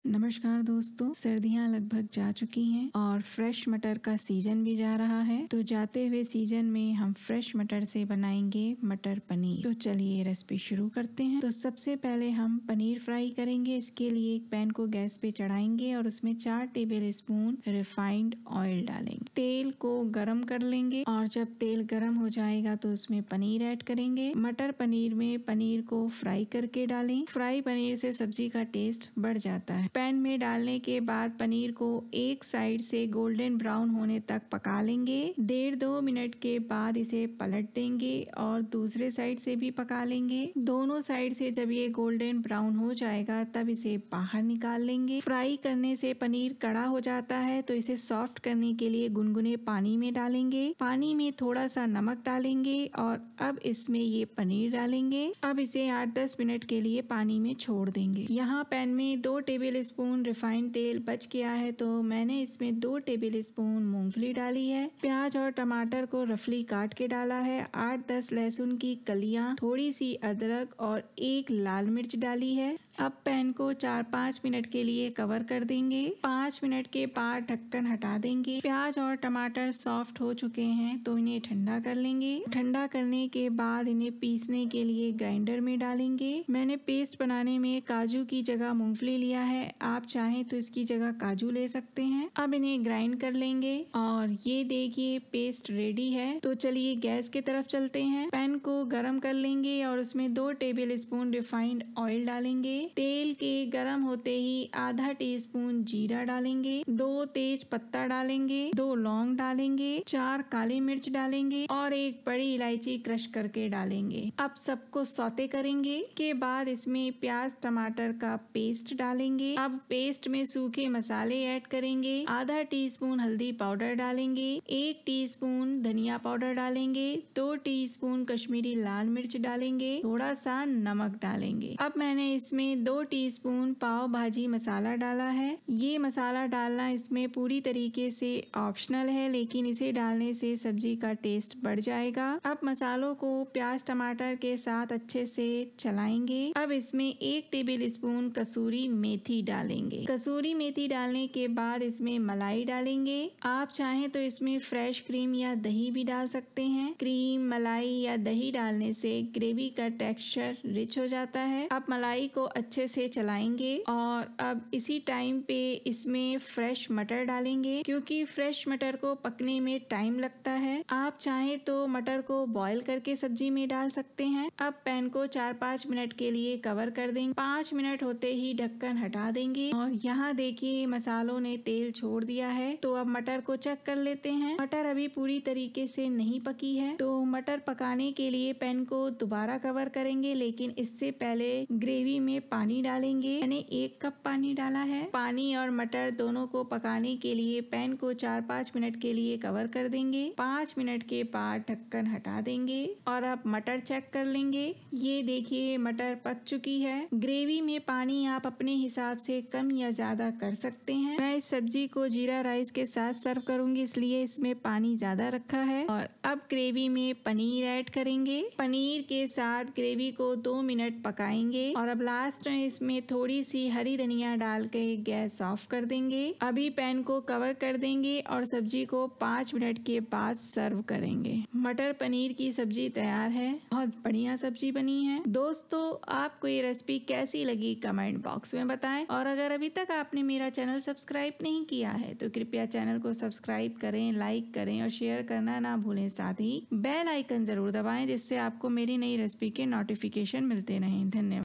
नमस्कार दोस्तों, सर्दियां लगभग जा चुकी हैं और फ्रेश मटर का सीजन भी जा रहा है। तो जाते हुए सीजन में हम फ्रेश मटर से बनाएंगे मटर पनीर। तो चलिए रेसिपी शुरू करते हैं। तो सबसे पहले हम पनीर फ्राई करेंगे। इसके लिए एक पैन को गैस पे चढ़ाएंगे और उसमें 4 टेबल स्पून रिफाइंड ऑयल डालेंगे। तेल को गरम कर लेंगे और जब तेल गरम हो जाएगा तो उसमें पनीर ऐड करेंगे। मटर पनीर में पनीर को फ्राई करके डालें। फ्राई पनीर से सब्जी का टेस्ट बढ़ जाता है। पैन में डालने के बाद पनीर को एक साइड से गोल्डन ब्राउन होने तक पका लेंगे। 1.5-2 मिनट के बाद इसे पलट देंगे और दूसरे साइड से भी पका लेंगे। दोनों साइड से जब ये गोल्डन ब्राउन हो जाएगा तब इसे बाहर निकाल लेंगे। फ्राई करने से पनीर कड़ा हो जाता है तो इसे सॉफ्ट करने के लिए गुनगुने पानी में डालेंगे। पानी में थोड़ा सा नमक डालेंगे और अब इसमें ये पनीर डालेंगे। अब इसे 8-10 मिनट के लिए पानी में छोड़ देंगे। यहाँ पैन में 2 टेबल स्पून रिफाइंड तेल बच गया है तो मैंने इसमें 2 टेबल स्पून मूंगफली डाली है। प्याज और टमाटर को रफली काट के डाला है। 8-10 लहसुन की कलियां, थोड़ी सी अदरक और 1 लाल मिर्च डाली है। अब पैन को 4-5 मिनट के लिए कवर कर देंगे। 5 मिनट के बाद ढक्कन हटा देंगे। प्याज और टमाटर सॉफ्ट हो चुके हैं तो इन्हें ठंडा कर लेंगे। ठंडा करने के बाद इन्हें पीसने के लिए ग्राइंडर में डालेंगे। मैंने पेस्ट बनाने में काजू की जगह मूंगफली लिया है। आप चाहें तो इसकी जगह काजू ले सकते हैं। अब इन्हें ग्राइंड कर लेंगे और ये देखिए पेस्ट रेडी है। तो चलिए गैस की तरफ चलते हैं। पैन को गरम कर लेंगे और उसमें 2 टेबल स्पून रिफाइंड ऑयल डालेंगे। तेल के गरम होते ही आधा टीस्पून जीरा डालेंगे, 2 तेज पत्ता डालेंगे, 2 लौंग डालेंगे, 4 काली मिर्च डालेंगे और 1 बड़ी इलायची क्रश करके डालेंगे। अब सबको सौते करेंगे। के बाद इसमें प्याज टमाटर का पेस्ट डालेंगे। अब पेस्ट में सूखे मसाले ऐड करेंगे। आधा टीस्पून हल्दी पाउडर डालेंगे, 1 टीस्पून धनिया पाउडर डालेंगे, 2 टीस्पून कश्मीरी लाल मिर्च डालेंगे, थोड़ा सा नमक डालेंगे। अब मैंने इसमें 2 टीस्पून पाव भाजी मसाला डाला है। ये मसाला डालना इसमें पूरी तरीके से ऑप्शनल है, लेकिन इसे डालने से सब्जी का टेस्ट बढ़ जाएगा। अब मसालों को प्याज टमाटर के साथ अच्छे से चलाएंगे। अब इसमें 1 टेबल स्पून कसूरी मेथी डालेंगे। कसूरी मेथी डालने के बाद इसमें मलाई डालेंगे। आप चाहें तो इसमें फ्रेश क्रीम या दही भी डाल सकते हैं। क्रीम, मलाई या दही डालने से ग्रेवी का टेक्सचर रिच हो जाता है। अब मलाई को अच्छे से चलाएंगे और अब इसी टाइम पे इसमें फ्रेश मटर डालेंगे, क्योंकि फ्रेश मटर को पकने में टाइम लगता है। आप चाहें तो मटर को बॉईल करके सब्जी में डाल सकते हैं। अब पैन को 4-5 मिनट के लिए कवर कर देंगे। 5 मिनट होते ही ढक्कन हटा देंगे और यहाँ देखिए मसालों ने तेल छोड़ दिया है। तो अब मटर को चेक कर लेते हैं। मटर अभी पूरी तरीके से नहीं पकी है तो मटर पकाने के लिए पैन को दोबारा कवर करेंगे, लेकिन इससे पहले ग्रेवी में पानी डालेंगे। मैंने 1 कप पानी डाला है। पानी और मटर दोनों को पकाने के लिए पैन को 4-5 मिनट के लिए कवर कर देंगे। 5 मिनट के बाद ढक्कन हटा देंगे और अब मटर चेक कर लेंगे। ये देखिए मटर पक चुकी है। ग्रेवी में पानी आप अपने हिसाब से कम या ज्यादा कर सकते हैं। मैं इस सब्जी को जीरा राइस के साथ सर्व करूंगी, इसलिए इसमें पानी ज्यादा रखा है। और अब ग्रेवी में पनीर ऐड करेंगे। पनीर के साथ ग्रेवी को 2 मिनट पकाएंगे और अब लास्ट में इसमें थोड़ी सी हरी धनिया डाल के गैस ऑफ कर देंगे। अभी पैन को कवर कर देंगे और सब्जी को 5 मिनट के बाद सर्व करेंगे। मटर पनीर की सब्जी तैयार है। बहुत बढ़िया सब्जी बनी है। दोस्तों, आपको ये रेसिपी कैसी लगी कमेंट बॉक्स में बताएं और अगर अभी तक आपने मेरा चैनल सब्सक्राइब नहीं किया है तो कृपया चैनल को सब्सक्राइब करें, लाइक करें और शेयर करना ना भूलें। साथ ही बेल आइकन जरूर दबाएं जिससे आपको मेरी नई रेसिपी के नोटिफिकेशन मिलते रहें। धन्यवाद।